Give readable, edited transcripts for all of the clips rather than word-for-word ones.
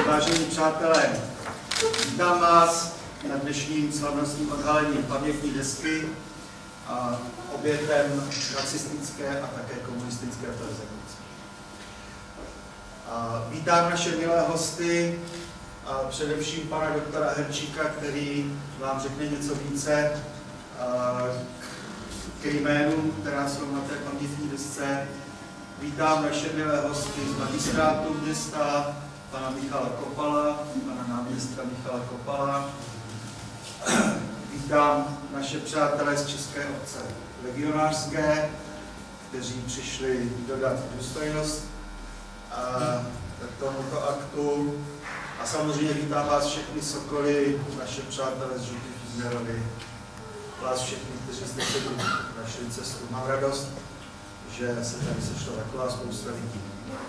Vážení přátelé, vítám vás na dnešním slavnostním odhalení pamětní desky a obětem nacistické a také komunistické perzekuce. Vítám naše milé hosty, a především pana doktora Herčíka, který vám řekne něco více k jménům, která jsou na té pamětní desce. Vítám naše milé hosty z magistrátu města, pana Michala Kopala, pana náměstra Michala Kopala. Vítám naše přátelé z České obce legionářské, kteří přišli dodat důstojnost tomuto aktu. A samozřejmě vítám vás všechny sokoly, naše přátelé z Žlutých Iznerovy, vás všechny, kteří jste se našli cestu. Mám radost, že se tady sešla taková spousta lidí.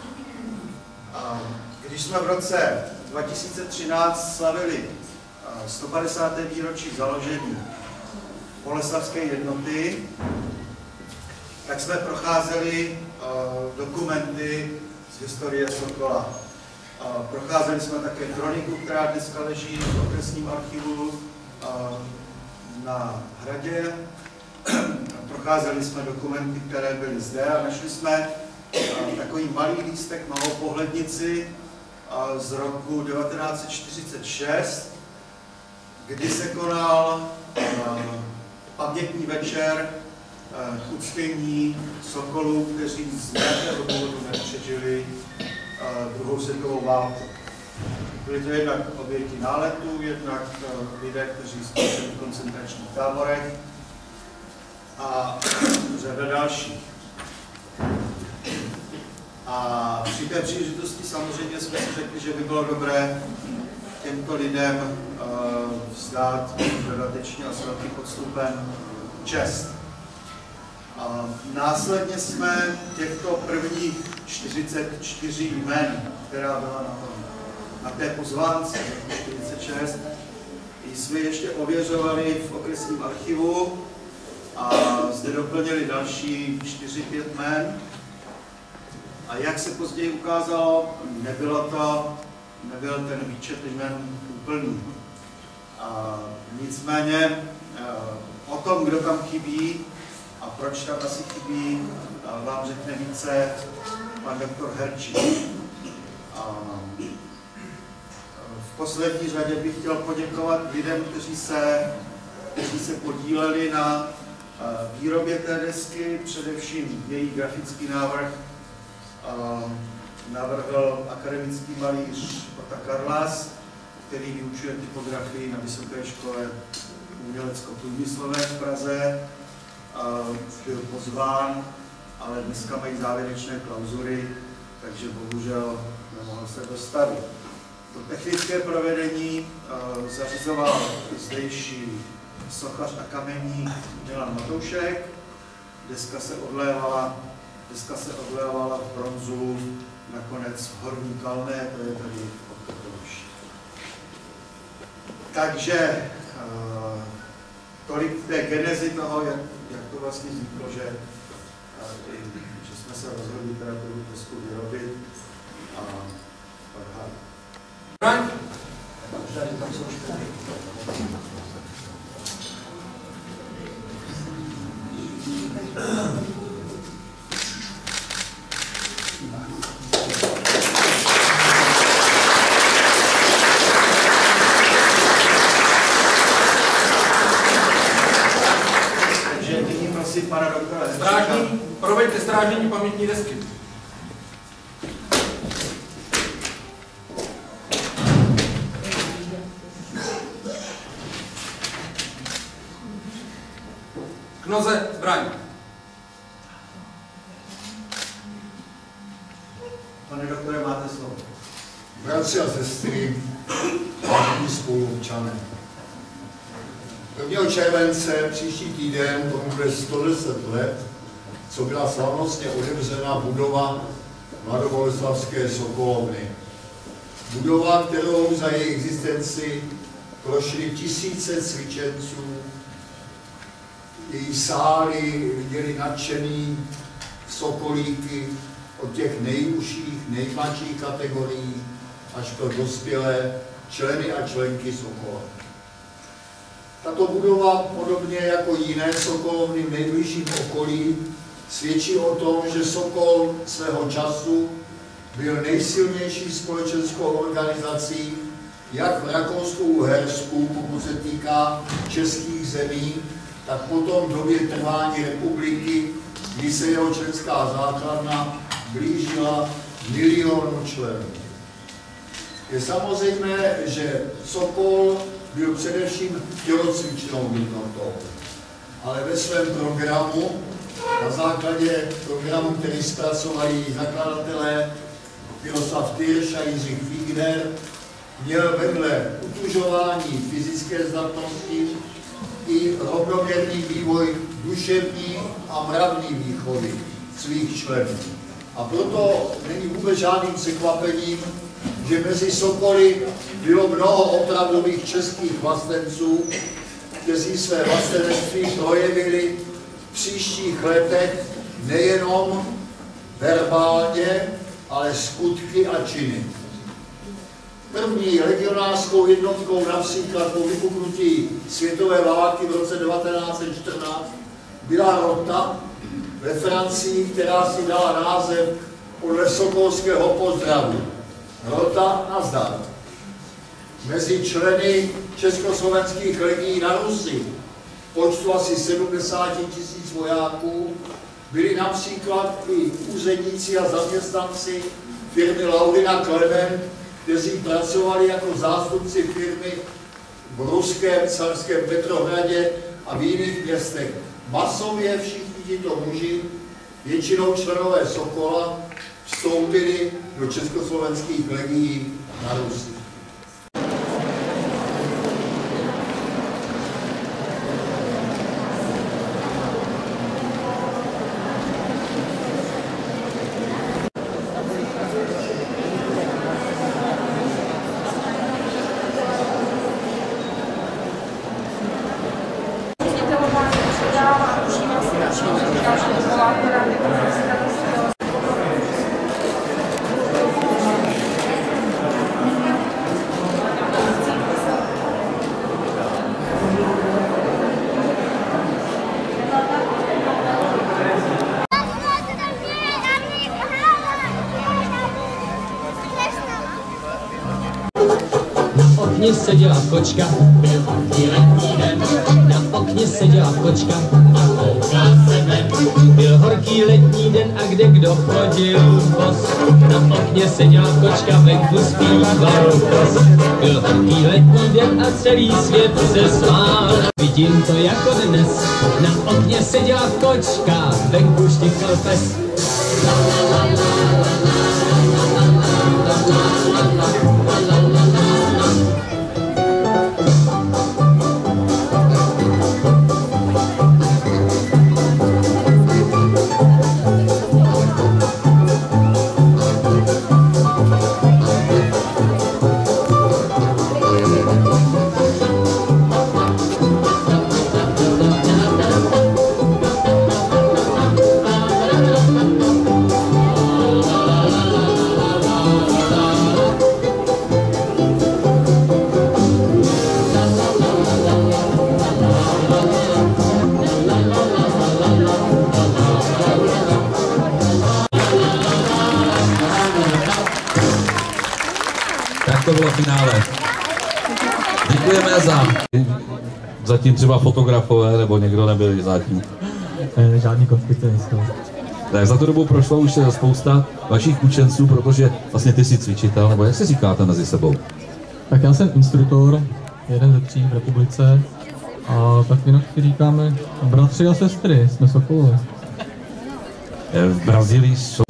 Když jsme v roce 2013 slavili 150. výročí založení Boleslavské jednoty, tak jsme procházeli dokumenty z historie Sokola. Procházeli jsme také kroniku, která dneska leží v okresním archivu na Hradě. Procházeli jsme dokumenty, které byly zde a našli jsme takový malý lístek, malou pohlednici z roku 1946, kdy se konal pamětní večer k uctění sokolů, kteří z nějakého důvodu nepřežili druhou světovou válku. Byly to jednak oběti náletů, jednak lidé, kteří skončili v koncentračních táborech a řada dalších. A při té příležitosti samozřejmě jsme si řekli, že by bylo dobré těmto lidem vzdát dodatečně a s velkým podstupem čest. Následně jsme těchto prvních 44 jmen, která byla na té pozvánce 46, jsme ještě ověřovali v okresním archivu a zde doplnili další 4-5 jmen. A jak se později ukázalo, nebyl ten výčet jmen úplný. Nicméně o tom, kdo tam chybí a proč tam asi chybí, vám řekne více pan doktor Herčík. V poslední řadě bych chtěl poděkovat lidem, kteří se podíleli na výrobě té desky, především její grafický návrh navrhl akademický malíř Ota Karlas, který vyučuje typografii na Vysoké škole umělecko-průmyslové v Praze. Byl pozván, ale dneska mají závěrečné klauzury, takže bohužel nemohl se dostavit. To technické provedení zařizoval zdejší sochař a kameník Milan Matoušek. Deska se odlévala v bronzu, nakonec v Horní Kalné, to je tady od Kotoruši. Takže tolik té genezi toho, jak to vlastně vzniklo, že jsme se rozhodli teda tu desku vyrobit a odhalit. Pana doktora proveďte strážení pamětní desky. K noze zbraň. Pane doktore, máte slovo. Bratři a sestry, vážení spoluobčané. 1. července příští týden tomu bude 110 let, co byla slavnostně otevřena budova Mladoboleslavské sokolovny. Budova, kterou za její existenci prošly tisíce cvičenců, její sály viděli nadšený sokolíky od těch nejužších, nejmladších kategorií až pro dospělé členy a členky Sokola. Tato budova, podobně jako jiné sokolovny v nejbližším okolí, svědčí o tom, že Sokol svého času byl nejsilnější společenskou organizací jak v Rakousku-Uhersku, pokud se týká českých zemí, tak potom v době trvání republiky, kdy se jeho členská základna blížila milionu členů. Je samozřejmé, že Sokol byl především tělocvičnou jednotou, ale ve svém programu, na základě programu, který zpracovali zakladatelé Miroslav Tyrš a Jindřich Figner, měl vedle utužování fyzické zdatnosti i rovnoměrný vývoj duševní a mravní výchovy svých členů. A proto není vůbec žádným překvapením, že mezi Sokoly bylo mnoho opravdových českých vlastenců, kteří své vlastenectví projevili v příštích letech nejenom verbálně, ale skutky a činy. První legionářskou jednotkou například po vypuknutí světové války v roce 1914 byla rota ve Francii, která si dala název podle sokolského pozdravu. Rota nazdar. Mezi členy československých legií na Rusi počtu asi 70 000 vojáků byli například i úředníci a zaměstnanci firmy Laurina Klement, kteří pracovali jako zástupci firmy v ruském carském Petrohradě a v jiných městech. Masově všichni tito muži, většinou členové Sokola, vstoupili do československých legií na Rusi. Na okně seděla kočka, byl horký letní den. Na okně seděla kočka a kouká se ven. Byl horký letní den a kde kdo chodil bos. Na okně seděla kočka, venku zpíval kos. Byl horký letní den a celý svět se smál. Vidím to jako dnes, na okně seděla kočka, venku štikal pes. La la la la la la la la la la la. To bylo finále. Děkujeme zatím třeba fotografové, nebo někdo nebyl zatím. Žádný konflikty nejsou. Tak za tu dobu prošlo už spousta vašich učenců, protože vlastně ty jsi cvičitel, nebo jak se říkáte mezi sebou? Tak já jsem instruktor, jeden ze 3 v republice, a tak jinak si říkáme bratři a sestry, jsme Sokolové. V Brazílii jsou...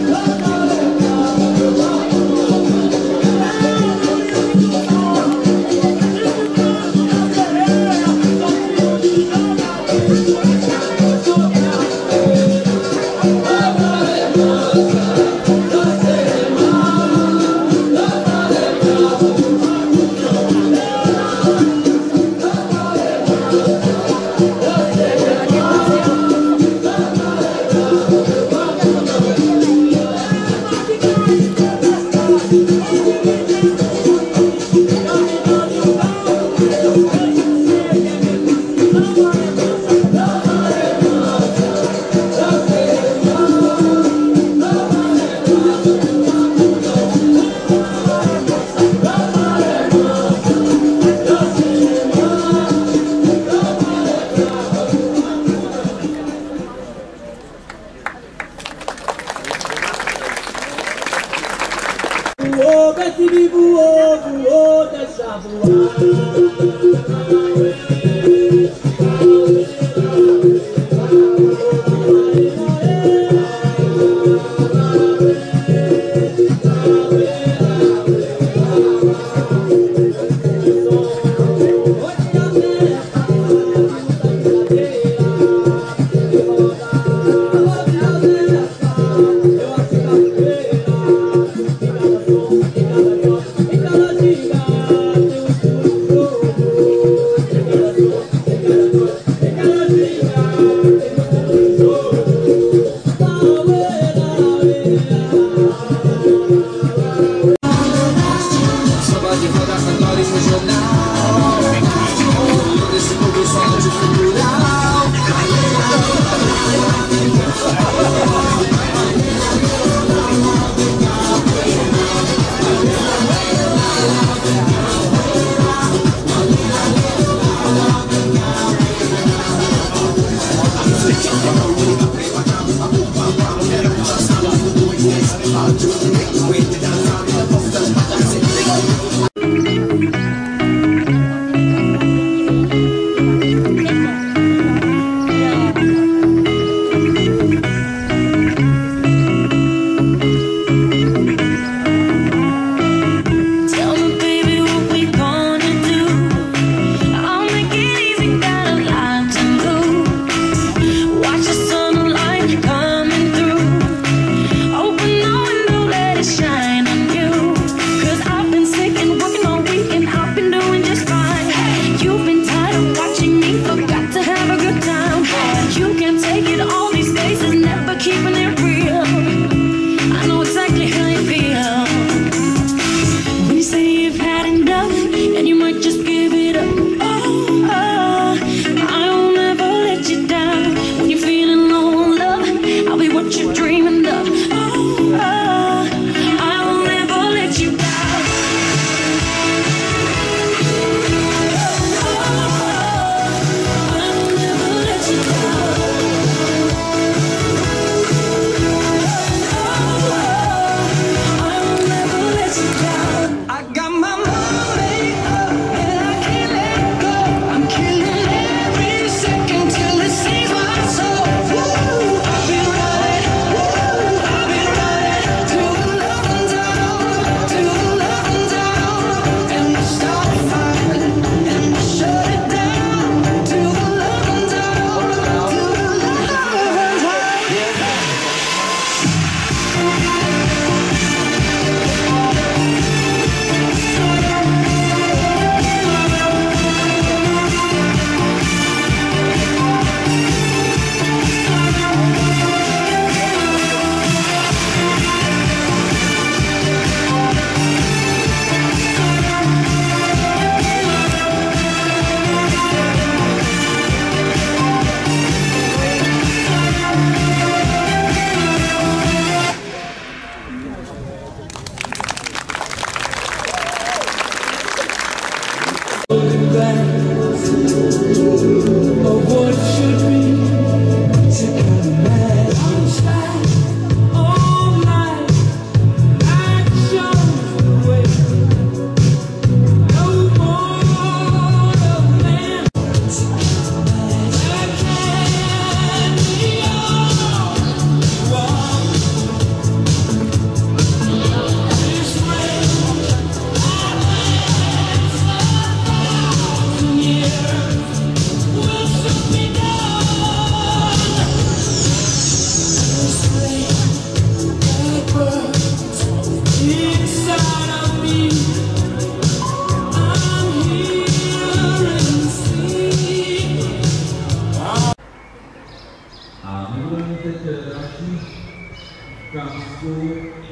A my budeme teď další ukázku